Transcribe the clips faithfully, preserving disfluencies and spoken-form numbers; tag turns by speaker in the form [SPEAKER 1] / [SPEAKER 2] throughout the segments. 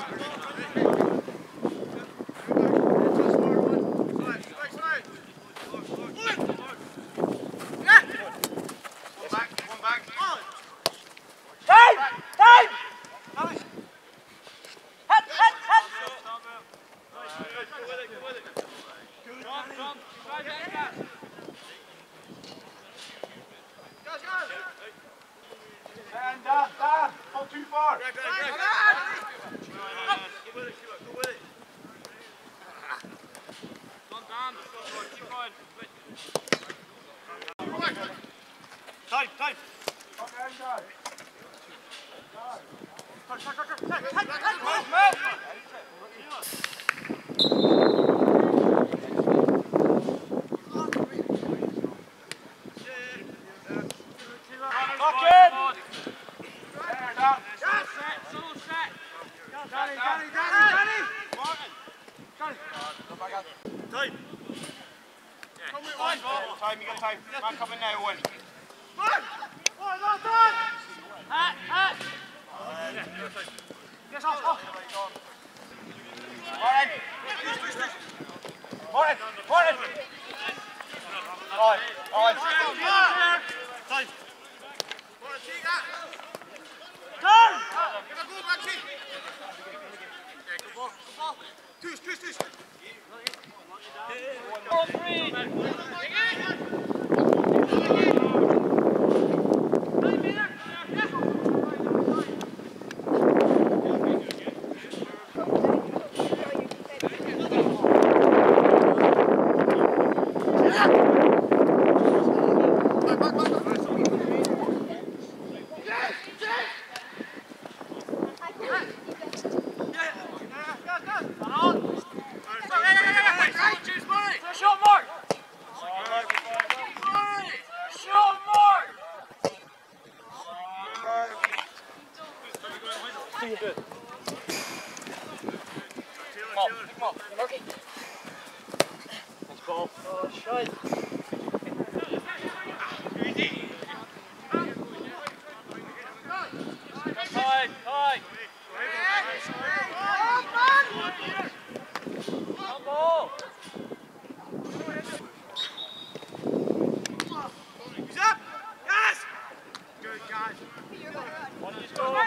[SPEAKER 1] Time, time. Time, you got time. Man coming now, one. One! One, not done! Hat, hat! Yes, off, off! Morning! Morning! Morning! On, on! Time! Morning, Chica! Turn! Give a go, Maxi! Yeah, good ball, good ball. Twos, twos, twos! All three! Good. Come on, come on. Okay. Nice ball. Oh, shite. Easy. Tight, tight. Come ball. He's up. Yes. Good guys. One of you score.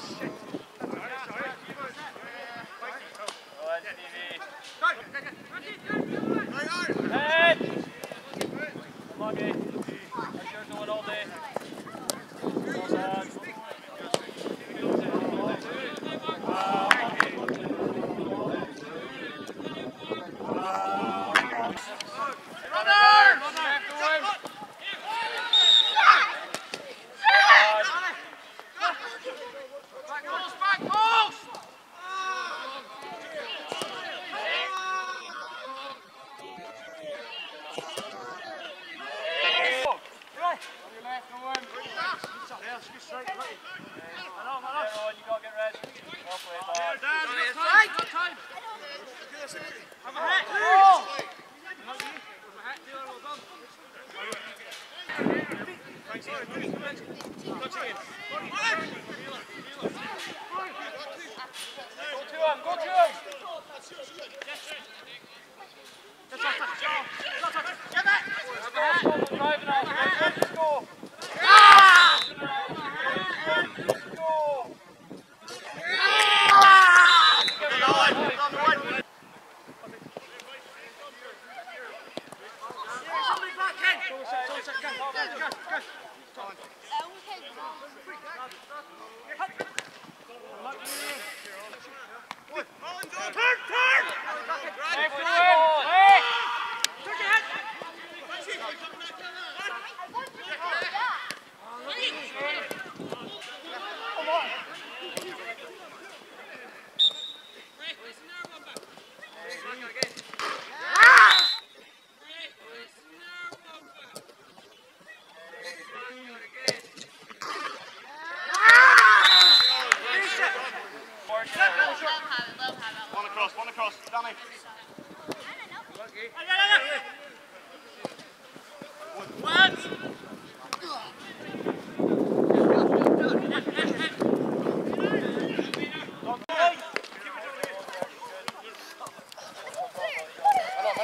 [SPEAKER 1] Head! Come on, Gay. That's yours going all day. Well done.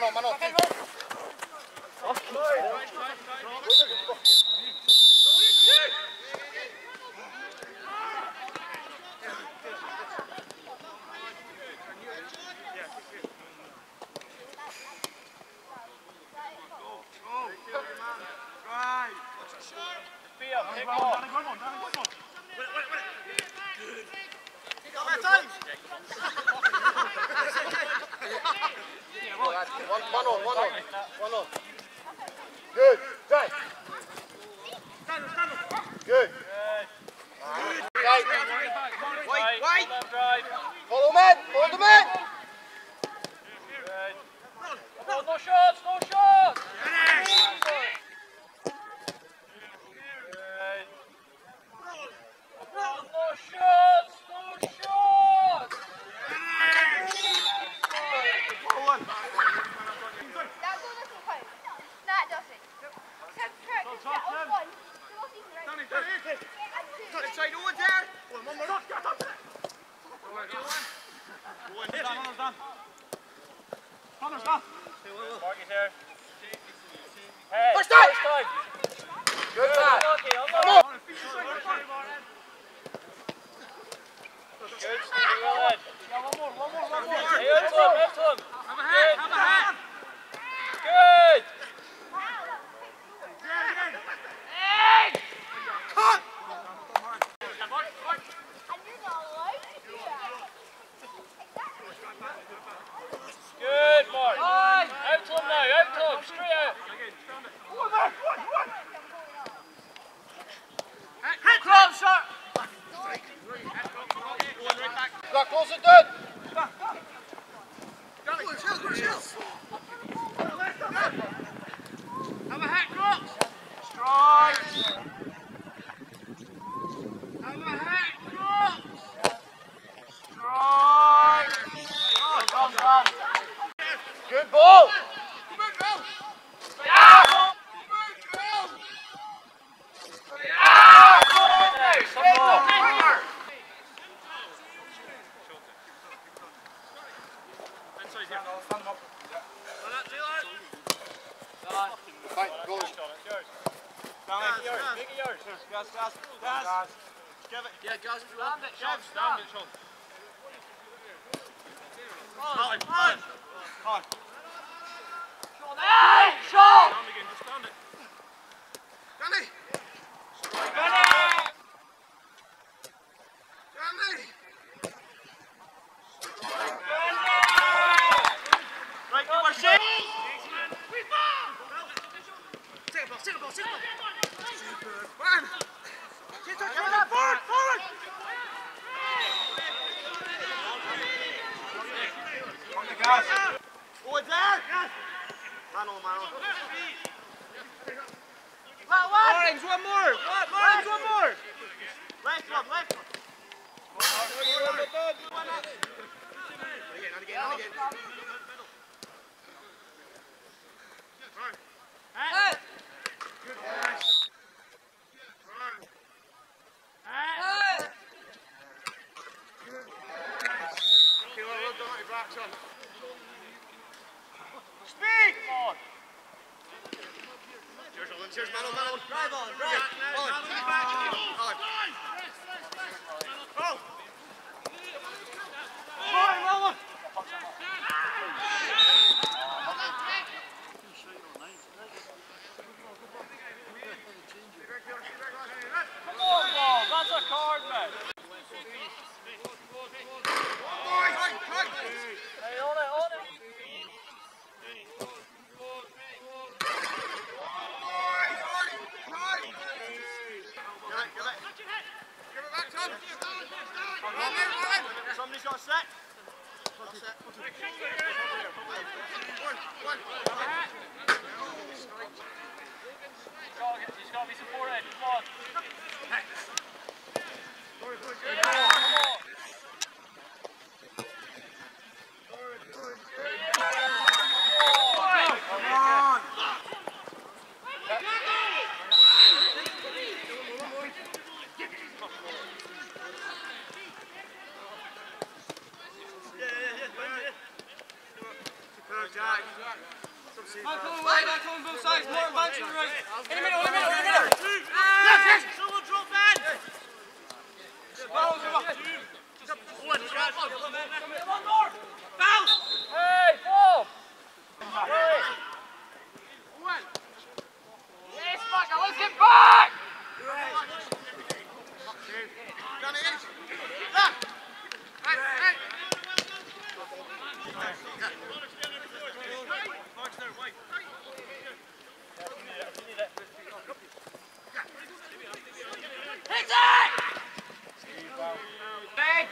[SPEAKER 1] Mano, mano. One, one on, one on, one on. Good, Jay. Good. Right. Wait, wait. Follow man, follow the man.
[SPEAKER 2] No, no shots, no shots. No shots, no shots. Marky's here. Hey,
[SPEAKER 1] First time.
[SPEAKER 2] first time.
[SPEAKER 1] Good man.
[SPEAKER 2] Unlucky,
[SPEAKER 1] Come
[SPEAKER 2] unlucky.
[SPEAKER 1] on.
[SPEAKER 2] Good, Stevie, well led.
[SPEAKER 1] One more, one more, one more.
[SPEAKER 2] Hey, out to him, out to him.
[SPEAKER 1] Have a hand, have a hand.
[SPEAKER 2] Good.
[SPEAKER 1] Cut.
[SPEAKER 2] Good, Mark. Out to him now, out to him, straight out.
[SPEAKER 1] One more, one, one. Cross shot. Got close it, done. Have a hat, Crocs. Strike. Have a hat, Crocs. Strike. Oh, come on. Good ball. Yeah.
[SPEAKER 2] Some more.
[SPEAKER 1] Fine, go.
[SPEAKER 2] It's yours. Make it yours, make it yours.
[SPEAKER 1] Gas, gas, gas. Give it. Yeah, gas if you want.
[SPEAKER 2] Sean, stand it, Sean.
[SPEAKER 1] Colin, Colin. Colin.
[SPEAKER 2] Hey, Sean!
[SPEAKER 1] Stand again, just stand it. Danny.
[SPEAKER 2] Danny!
[SPEAKER 1] Danny.
[SPEAKER 2] Danny!
[SPEAKER 1] Right, give our shit. Take a ball, take a ball, take a ball. Super. Man. Forward, forward. On the gas. Forward there. Man on, man on. Orange, one more. Orange, one more. Left one, left one. Again, and again, and again. Hey. Good pass. Hey. Good pass. Okay, well, well done, your back's on. Speed! On. Cheers, Owen. Cheers, man on, man on. Drive on, drive. On. On. Go. Fine, Rowan.
[SPEAKER 2] Come on, ball, that's a card, man. Hey, on it, on it.
[SPEAKER 1] Somebody's got a set. Got a set. One, one.
[SPEAKER 2] He's got to be supported, come on.
[SPEAKER 1] Come on. Yeah, yeah, yeah. Superb, Jack.
[SPEAKER 3] Man coming wide, man coming both sides, more man to the right. In the middle, in the middle, in the middle.
[SPEAKER 1] Yes, yes. Someone drop in.
[SPEAKER 3] Bounce, come on.
[SPEAKER 1] One, one more. Bounce.
[SPEAKER 2] Hey, Bob!
[SPEAKER 1] One.
[SPEAKER 3] Yes, Maka, let's get back!
[SPEAKER 1] Down the edge. Look. Right, right.
[SPEAKER 3] Hit it! Bench!